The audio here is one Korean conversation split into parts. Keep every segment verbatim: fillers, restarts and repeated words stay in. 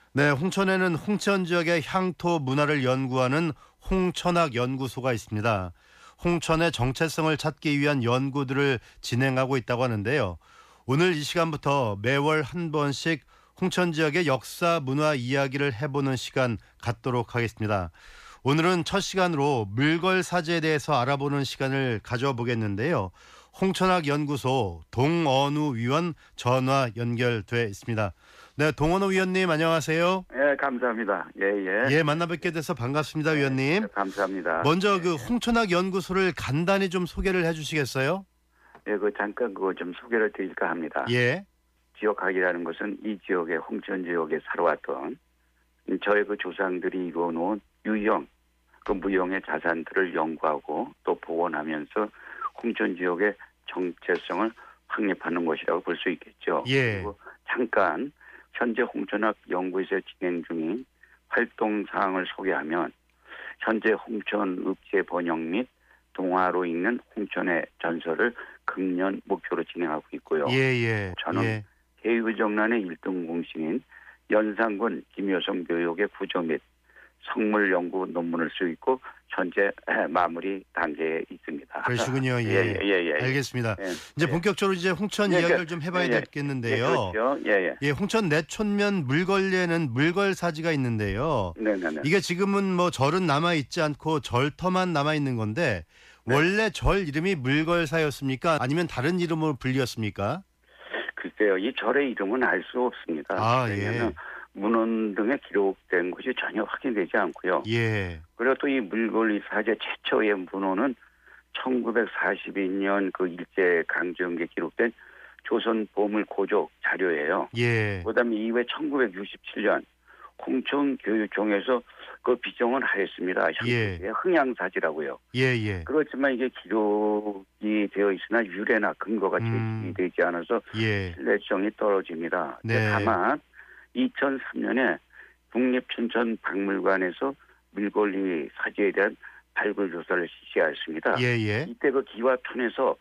네, 홍천에는 홍천 지역의 향토 문화를 연구하는 홍천학 연구소가 있습니다. 홍천의 정체성을 찾기 위한 연구들을 진행하고 있다고 하는데요. 오늘 이 시간부터 매월 한 번씩 홍천 지역의 역사 문화 이야기를 해보는 시간 갖도록 하겠습니다. 오늘은 첫 시간으로 물걸사제에 대해서 알아보는 시간을 가져보겠는데요. 홍천학 연구소 동언우 위원 전화 연결돼 있습니다. 네, 동언우 위원님 안녕하세요. 예, 감사합니다. 예, 예. 예, 만나 뵙게 돼서 반갑습니다, 위원님. 예, 감사합니다. 먼저 예, 그 홍천학 연구소를 간단히 좀 소개를 해주시겠어요? 예, 그 잠깐 그거 좀 소개를 드릴까 합니다. 예, 지역학이라는 것은 이 지역의 홍천 지역에 살아왔던 저의 그 조상들이 이루어놓은 유형, 그 무형의 자산들을 연구하고 또 복원하면서 홍천 지역의 정체성을 확립하는 것이라고 볼 수 있겠죠. 예. 그리고 잠깐 현재 홍천학 연구소에 진행 중인 활동 사항을 소개하면 현재 홍천 읍제 번역 및 동화로 읽는 홍천의 전설을 금년 목표로 진행하고 있고요. 예, 예. 저는 예. 대의정란의 일 등 공신인 연산군 김효성 묘역의 부조 및 성물 연구 논문을 쓰고 있고 현재 마무리 단계에 있습니다. 그러시군요. 예, 예, 예, 예, 예. 알겠습니다. 예, 이제 예. 본격적으로 이제 홍천 예, 이야기를 예. 좀 해봐야 예, 예. 되겠는데요. 예, 그렇죠. 예, 예. 예, 홍천 내촌면 물걸리에는 물걸사지가 있는데요. 네, 네, 네. 이게 지금은 뭐 절은 남아 있지 않고 절터만 남아 있는 건데 네. 원래 절 이름이 물걸사였습니까? 아니면 다른 이름으로 불렸습니까? 글쎄요, 이 절의 이름은 알 수 없습니다. 아, 왜냐하면 예. 문헌 등에 기록된 것이 전혀 확인되지 않고요. 예. 그리고 또 이 물걸리 사제 최초의 문헌은 천구백사십이 년 그 일제 강점기에 기록된 조선 보물 고족 자료예요. 예. 그다음에 이후에 천구백육십칠 년 홍천 교육청에서 그 비정을 하였습니다. 예. 현재 흥양사지라고요. 예, 예. 그렇지만 이게 기록이 되어 있으나 유래나 근거가 제시되지 음. 않아서 예. 신뢰성이 떨어집니다. 네. 다만 이천삼 년에 국립춘천박물관에서 물걸리 사지에 대한 발굴 조사를 실시하였습니다. 예, 예. 이때 그 기와편에서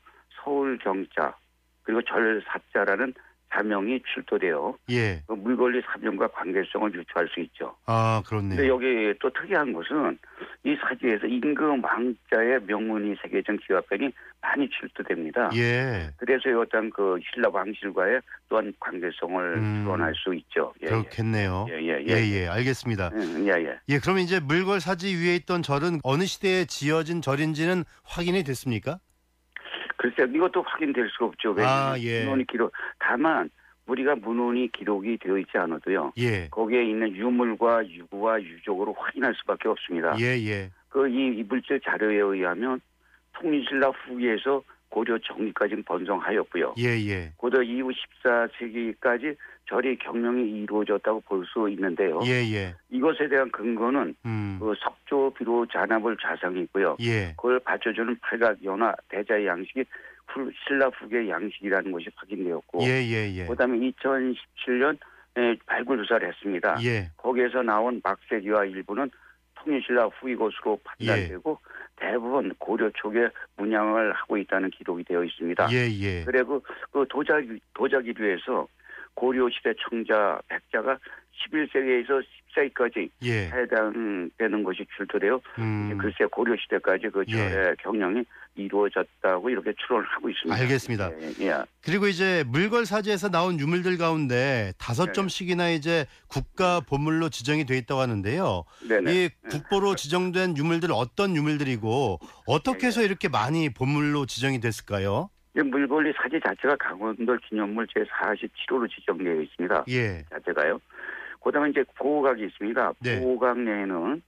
서울경자 그리고 절사자라는 사명이 출토되어 예. 그 물걸리 사명과 관계성을 유추할 수 있죠. 아, 그렇네요. 근데 여기 또 특이한 것은 이 사지에서 임금 왕자의 명문이 새겨진 기와편이 많이 출토됩니다. 예. 그래서 어떤 그 신라 왕실과의 또한 관계성을 음. 드러날 수 있죠. 예, 그렇겠네요. 예, 예, 예. 예, 예. 알겠습니다. 예, 예, 예. 예, 그럼 이제 물걸사지 위에 있던 절은 어느 시대에 지어진 절인지는 확인이 됐습니까? 글쎄요, 이것도 확인될 수가 없죠. 왜냐하면 아, 예. 문헌이 기록, 다만 우리가 문헌이 기록이 되어 있지 않아도요. 예. 거기에 있는 유물과 유구와 유족으로 확인할 수밖에 없습니다. 예, 예. 그 이 물질 자료에 의하면 통일신라 후기에서 고려 정기까지 번성하였고요. 예, 예. 고려 이후 십사 세기까지 절이 경영이 이루어졌다고 볼 수 있는데요. 예, 예. 이것에 대한 근거는 음. 그 석조 비로 잔압을 좌상이 있고요. 예. 그걸 받쳐주는 팔각 연화 대자의 양식이 후- 신라 후계 양식이라는 것이 확인되었고, 예, 예, 예. 그다음에 이천십칠 년에 발굴 조사를 했습니다. 예. 거기에서 나온 막세기와 일부는 통일신라 후기 것으로 예. 판단되고 대부분 고려 초기에 문양을 하고 있다는 기록이 되어 있습니다. 예, 예. 그리고 그 도자 도자기류에서 고려 시대 청자 백자가 십일 세기에서 십 세기까지 예. 해당되는 것이 출토되어 음. 글쎄 고려 시대까지 그 예. 절의 경영이 이루어졌다고 이렇게 추론을 하고 있습니다. 알겠습니다. 예, 예. 그리고 이제 물걸사지에서 나온 유물들 가운데 다섯 네. 점씩이나 이제 국가 보물로 지정이 돼 있다고 하는데요. 네네. 이 국보로 지정된 유물들 어떤 유물들이고 어떻게 해서 이렇게 많이 보물로 지정이 됐을까요? 이 물걸리 사지 자체가 강원도 기념물 제사십칠 호로 지정되어 있습니다. 예. 자체가요. 그다음에 이제 보호각이 있습니다. 네. 보호각 내에는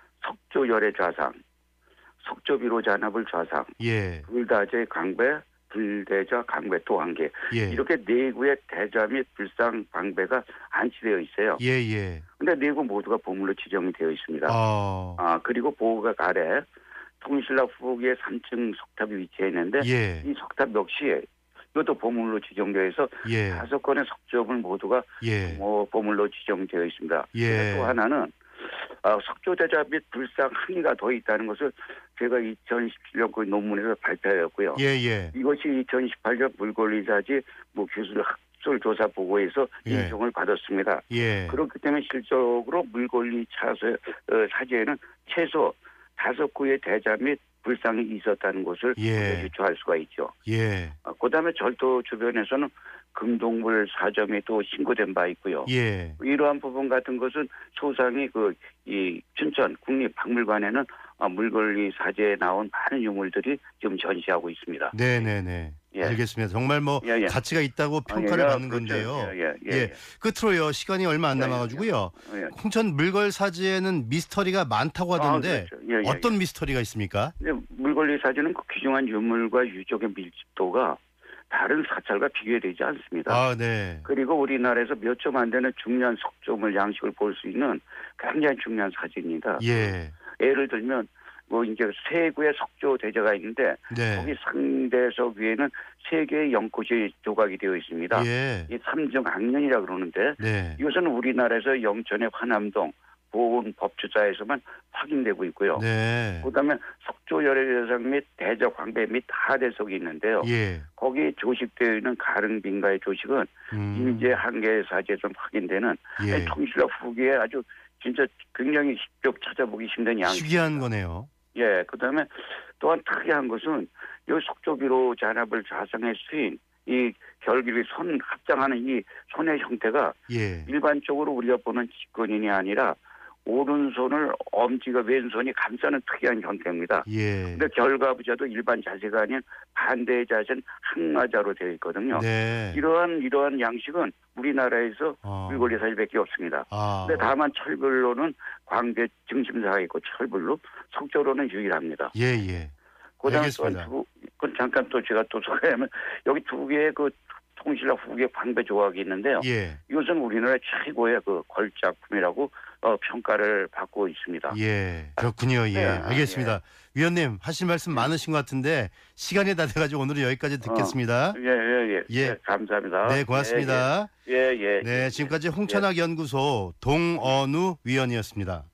석조열의 좌상, 석조비로 잔압을 좌상, 예. 불다제 강배, 불대자 강배 또 한 개. 예. 이렇게 네 구의 대자 및 불상 방배가 안치되어 있어요. 예, 예. 근데 네 구 모두가 보물로 지정이 되어 있습니다. 어. 아, 그리고 보호각 아래 통신라 후기에 삼 층 석탑이 위치해 있는데 예. 이 석탑 역시 이것도 보물로 지정되어 있어 예. 다섯 건의 석조물 모두가 예. 뭐 보물로 지정되어 있습니다. 예. 또 하나는 아, 석조대자 및 불상 항의가 더 있다는 것을 제가 이천십칠 년 그 논문에서 발표하였고요. 예, 예. 이것이 이천십팔 년 물걸리사지 뭐 교수를 특설조사 보고에서 예. 인정을 받았습니다. 예. 그렇기 때문에 실적으로 물권리 차서 어, 사제에는 최소 다섯 구의 대자 및 불상이 있었다는 것을 예. 유추할 수가 있죠. 예. 어, 그다음에 절도 주변에서는 금동물 사점이 또 신고된 바 있고요. 예. 이러한 부분 같은 것은 소상이 그 이 춘천 국립박물관에는 어, 물권리 사제에 나온 많은 유물들이 지금 전시하고 있습니다. 네네네. 예. 알겠습니다. 정말 뭐 예, 예. 가치가 있다고 평가를 아, 예, 받는 그렇죠. 건데요. 예, 예, 예, 예. 끝으로요. 시간이 얼마 안 예, 예, 남아가지고요. 예. 홍천 물걸사지에는 미스터리가 많다고 하던데 아, 그렇죠. 예, 예, 어떤 예. 미스터리가 있습니까? 근데 물권리 사진은 그 귀중한 유물과 유적의 밀집도가 다른 사찰과 비교되지 않습니다. 아, 네. 그리고 우리나라에서 몇 점 안 되는 중요한 석조물 양식을 볼 수 있는 굉장히 중요한 사진입니다. 예. 예를 들면 뭐 이제 세 구의 석조 대자가 있는데 네. 거기 상대석 위에는 세 개의 연꽃이 조각이 되어 있습니다. 예. 이 삼정학년이라 그러는데 네. 이것은 우리나라에서 영천의 화남동 보훈법주사에서만 확인되고 있고요. 네. 그다음에 석조열애대상 및 대저 광배 및 하대석이 있는데요. 예. 거기에 조식되어 있는 가릉빈가의 조식은 음. 인제 한계 사지에서 확인되는 예. 통신사 후기에 아주 진짜 굉장히 직접 찾아보기 힘든 양식. 희귀한 거네요. 예, 그다음에 또한 특이한 것은 이 석조비로 잔압을 좌상에 수인 이 결기를 손 합장하는 이 손의 형태가 예. 일반적으로 우리가 보는 직권인이 아니라 오른손을 엄지가 왼손이 감싸는 특이한 형태입니다. 예. 근데 결과부자도 일반 자세가 아닌 반대의 자세는 항마자로 되어 있거든요. 네. 이러한 이러한 양식은 우리나라에서 어. 물걸리 사실밖에 없습니다. 아. 근데 다만 철불로는 광대 증심사가 있고 철불로 석조로는 유일합니다. 예, 예. 그다음 알겠습니다. 또 그 잠깐 또 제가 또 소개하면 여기 두 개의 그 통신사 후계 광배 조각이 있는데요. 예. 이것은 우리나라 최고의 그 걸작품이라고 어, 평가를 받고 있습니다. 예. 그렇군요. 예. 네, 알겠습니다. 위원님 하실 말씀 많으신 것 같은데 시간이 다 돼가지고 오늘은 여기까지 듣겠습니다. 예, 예, 예. 예. 예, 감사합니다. 네, 고맙습니다. 예, 예. 예, 네, 예. 지금까지 홍천학 연구소 동언우 위원이었습니다.